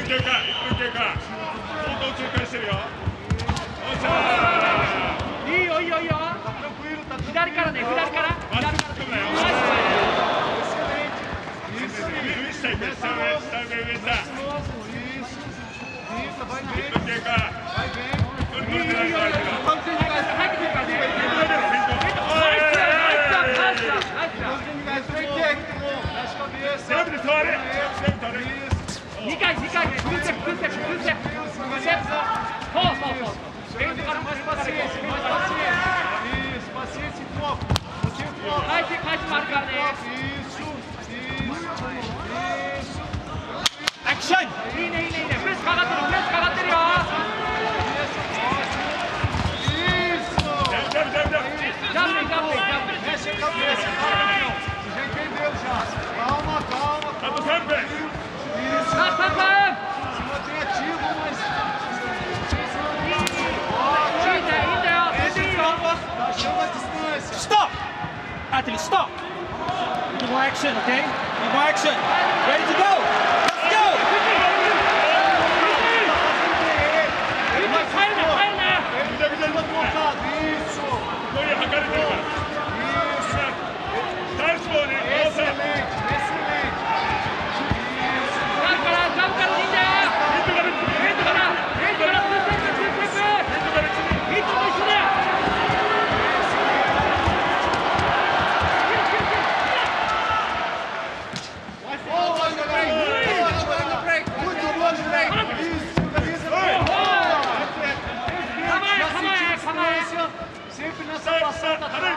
経過、1分経過。相当通過してるよ。 いいよいいよいいよ。左からね、左から。左から。2回、2回、2ステップ、2ステップ、2ステップ。そうそうそう。フェイントから回します。返しもあるからね。 アクション。 いいねいいねいいね。プレスかかってる、プレスかかってるよ。ジャンプ、ジャンプ、ジャンプ。 Calma, calma. Tá no campo, velho. Isso. Tá, tá, tá. Se mantém ativo, mas... Chama a distância. Stop! Athlete, stop! Need more action, okay? Need more action. Ready to go! Let's go! Isso! Sempre nessa passada atrás.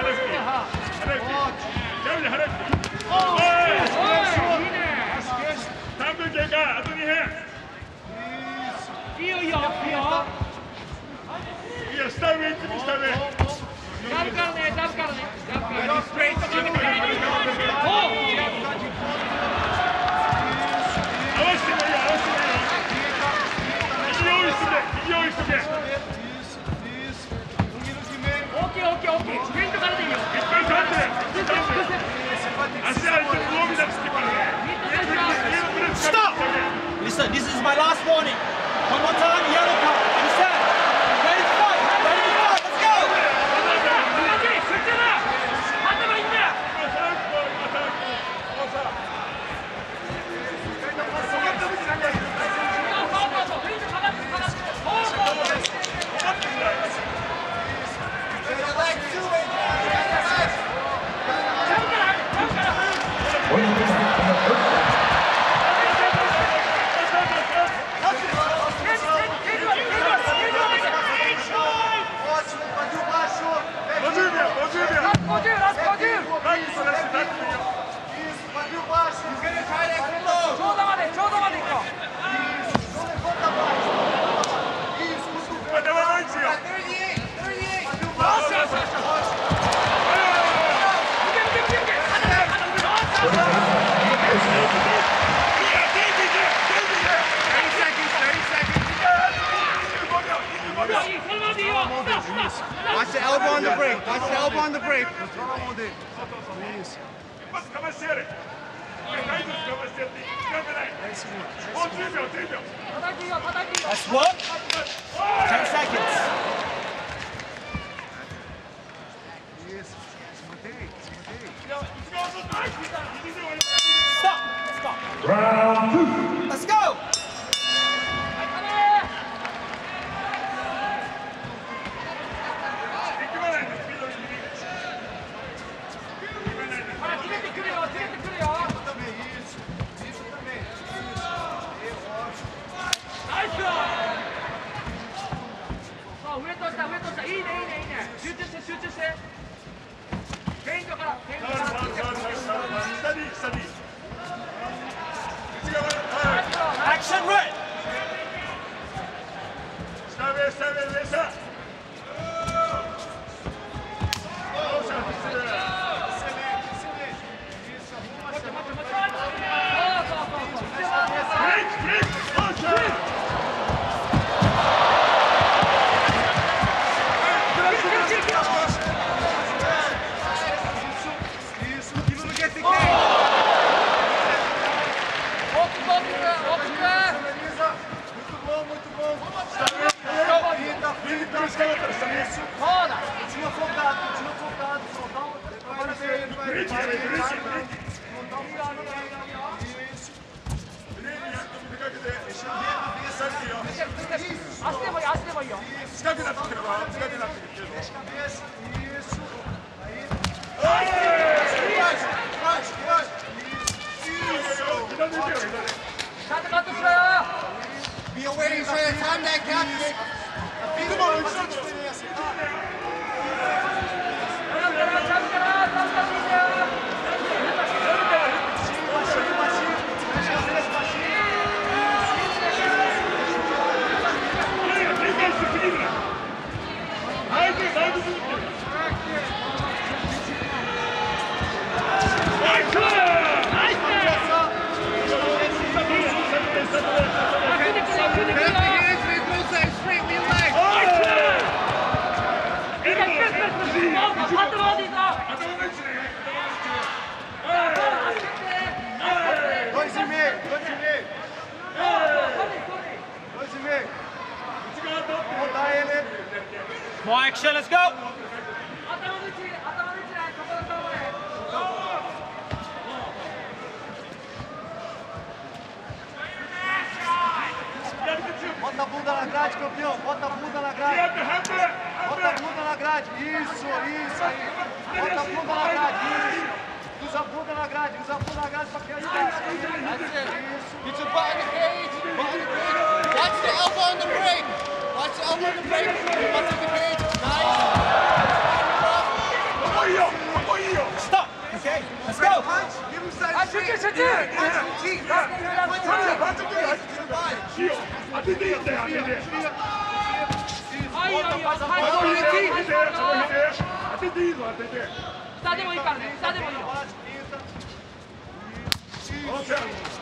Stop! Listen, this is my last warning. One more time, yellow card. Understand? Ready to fight! Ready to fight! Let's go! Watch the elbow on the brake. Watch the elbow on the brake. Isso. That's what? 10 seconds. Isso. Stop. Stop. Round 2. Let's go. Steady. 足でもいい、足でもいいよ。 近くなってきてるわ、近くなってきてるぞ。 ちゃんとカットしろよ。 Be aware he's trying to time that captain. More action, let's go! Bota a bunda na grade, campeão. Bota a bunda na grade. Bota a bunda na grade. Isso aí. Bota a bunda na grade. Isso. Usa a bunda na grade. Usa a bunda na grade pra cair embaixo. Isso. Get your butt in the cage. Butt in the cage. Watch the elbow on the break. Watch the elbow on the break. Butt in the cage. Nice. Stop! Okay, let's go! Give him side. 아, 슈팅, 슈팅!下でもいいからね、下でもいいよ。大きく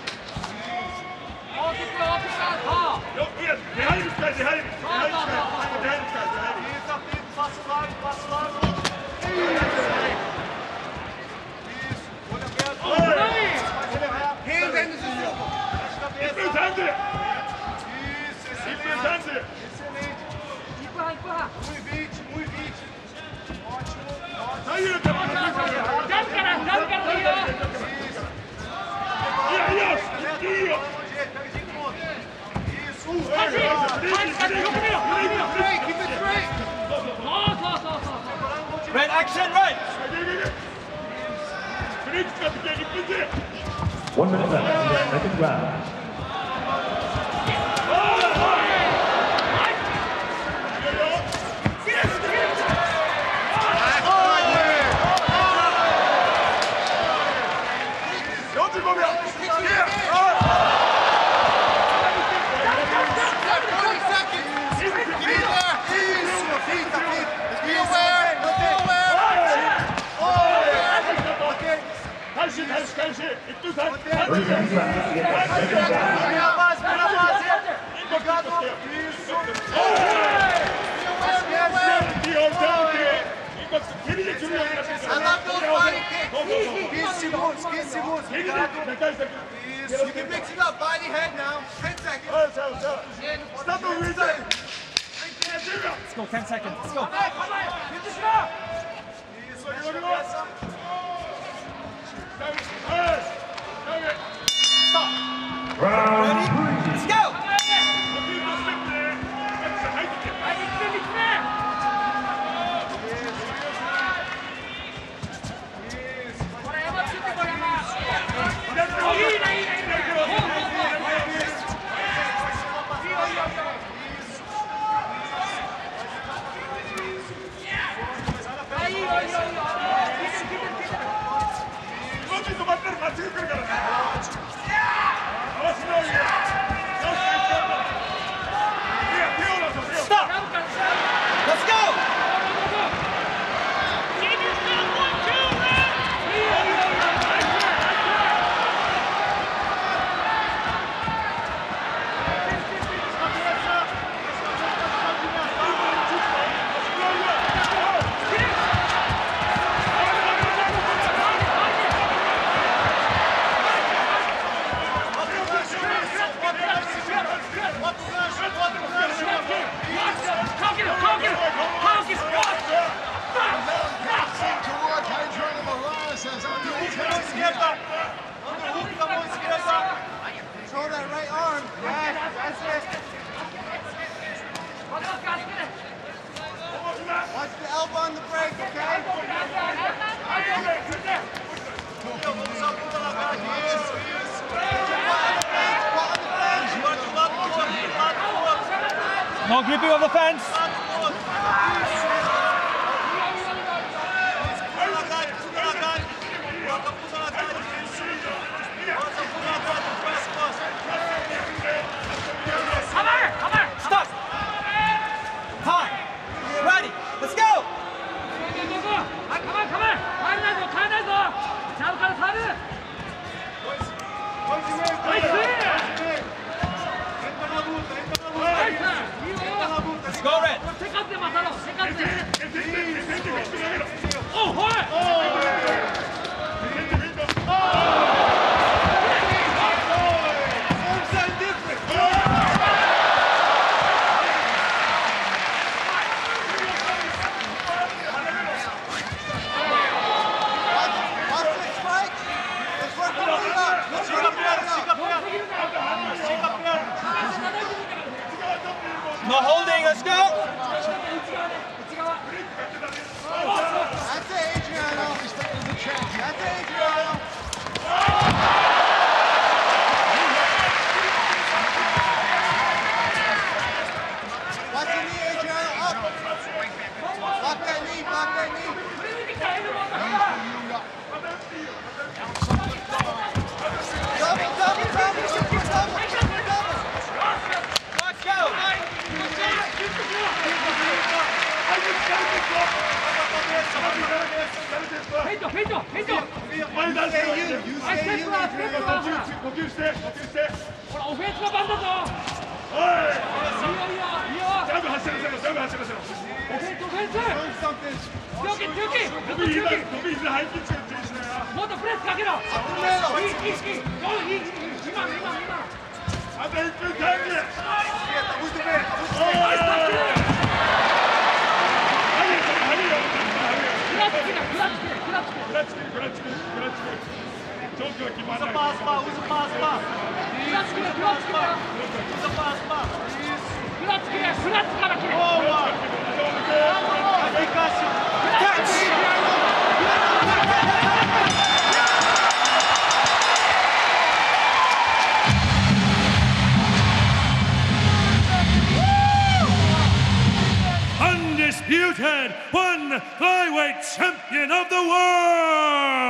大きく、そう。 Passo largo, passo largo. Hands and the system. Excelente. Empurra, empurra. 1,20. Ótimo. Dá cara do Rio. Isso. Keep it straight. Red action, right! 1 minute left in the second round. I love those body kicks. 15 segundos. Obrigado. Isso. You can mix it up. Body head now. 10 seconds. Let's go, 10 seconds, let's go! Isso. Deixa a cabeça. Ready? Let's go! Aí, esquerda. Under hook da mão esquerda. Control that right arm. Yes, that's it. Watch the elbow on the break, okay? Vamos usar a bunda na grade. Isso, isso. Agora do lado do outro, do lado do outro. No gripping of the fence. Do lado do outro. Isso. Bunda na grade, bunda na grade. Bota a bunda na grade, isso. Bota a bunda na grade, põe as costas. Stop. Time. Ready. Let's go. Dois e meio, cara. 2,5. Entra na luta, entra na luta. Entra na luta. Let's go, Red. No holding. Let's go. That's it, Adriano. That's it, Adriano. Watch the knee, Adriano. Up. Block that knee, block that knee. Double, double, double, super double, super double. Let's go. Vai dar Stay you stay you, Adriano. pouquinho step. Sabe raciocínio. Do something. 고기入ってきてるんですね。あと1分間で。 Tá muito bem, tá muito bem. Usa pra raspar, usa pra raspar. Usa pra raspar. Isso. Boa. Aí, Cássio. Undisputed, one flyweight champion of the world.